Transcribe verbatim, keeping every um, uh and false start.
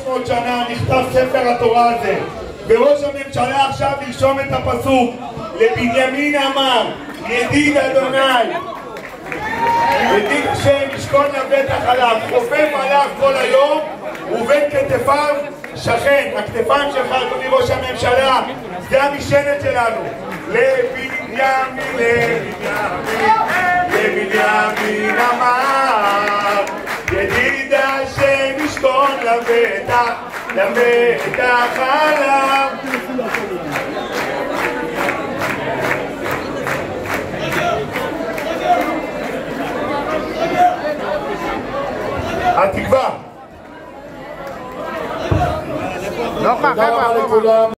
מאות שנה נכתב ספר התורה הזה, וראש הממשלה עכשיו לרשום את הפסוק, לבנימין אמר, ידיד אדוני, ידיד השם ישכון לבטח עליו, חופף עליו כל היום, ובין כתפיו שכן. הכתפיים שלך, אדוני ראש הממשלה, זה המשענת שלנו. לבנימין, לבנימין, לבנימין אמר, ידיד השם ישכון לבטח, לבטח עליו. התקווה. תודה רבה לכולם.